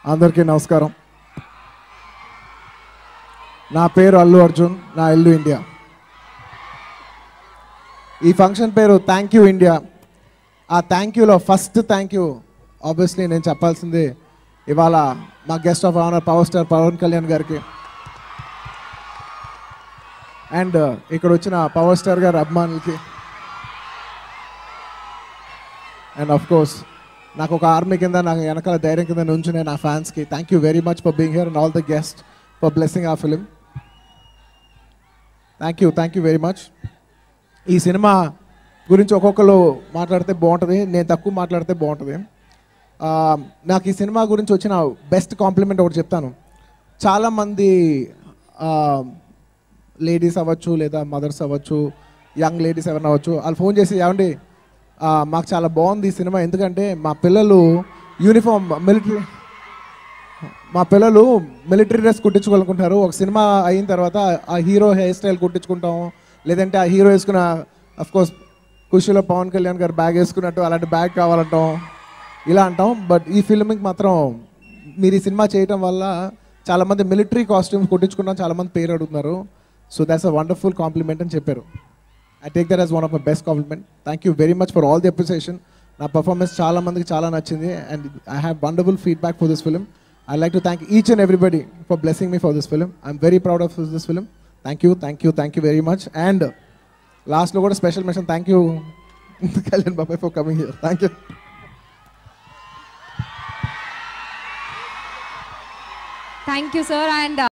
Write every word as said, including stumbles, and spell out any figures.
అందరికీ నమస్కారం. నా పేరు అల్లు అర్జున్, నా ఇల్లు ఇండియా. ఈ ఫంక్షన్ పేరు థ్యాంక్ యూ ఇండియా. ఆ థ్యాంక్ యూలో ఫస్ట్ థ్యాంక్ యూ ఆబ్వియస్లీ నేను చెప్పాల్సింది ఇవాళ మా guest of honour power star Pawan Kalyan గారికి అండ్ ఇక్కడ వచ్చిన పవర్ స్టార్ గారి అభిమానులకి అండ్ ఆఫ్ కోర్స్ నాకు ఒక ఆర్మీ కింద నాకు వెనకాల ధైర్యం కింద నుంచునే నా ఫ్యాన్స్కి thank you very much for being here and all the guest for blessing ఆ film. Thank you thank you very much. ఈ సినిమా గురించి ఒక్కొక్కరు మాట్లాడితే బాగుంటుంది, నేను తక్కువ మాట్లాడితే బాగుంటుంది. నాకు ఈ సినిమా గురించి వచ్చిన బెస్ట్ కాంప్లిమెంట్ ఒకటి చెప్తాను. చాలామంది లేడీస్ అవ్వచ్చు లేదా మదర్స్ అవ్వచ్చు, యంగ్ లేడీస్ ఎవరైనా అవ్వచ్చు, వాళ్ళు ఫోన్ చేసి ఏమండి మాకు చాలా బాగుంది ఈ సినిమా, ఎందుకంటే మా పిల్లలు యూనిఫామ్ మిలిటరీ మా పిల్లలు మిలిటరీ డ్రెస్ కుట్టించుకోవాలనుకుంటారు. ఒక సినిమా అయిన తర్వాత ఆ హీరో హెయిర్ స్టైల్ కుట్టించుకుంటాం, లేదంటే ఆ హీరో వేసుకున్న అఫ్కోర్స్ ఖుషిలో పవన్ కళ్యాణ్ గారు బ్యాగ్ వేసుకున్నట్టు అలాంటి బ్యాగ్ కావాలంటాం, ఇలా అంటాం. బట్ ఈ ఫిల్మ్కి మాత్రం మీరు ఈ సినిమా చేయటం వల్ల చాలామంది మిలిటరీ కాస్ట్యూమ్స్ కుట్టించుకుంటాం, చాలామంది పేరు అడుగుతున్నారు. So that's a wonderful compliment అని చెప్పారు. I take that as one of my best compliment. Thank you very much for all the appreciation. నా పర్ఫార్మెన్స్ చాలా మందికి చాలా నచ్చింది and I have wonderful feedback for this film. I like to thank each and everybody for blessing me for this film. I'm very proud of this film. Thank you thank you thank you very much. And లాస్ట్లో కూడా special mention thank you Kalyan బాబాయ్ for coming here. Thank you. Thank you sir. And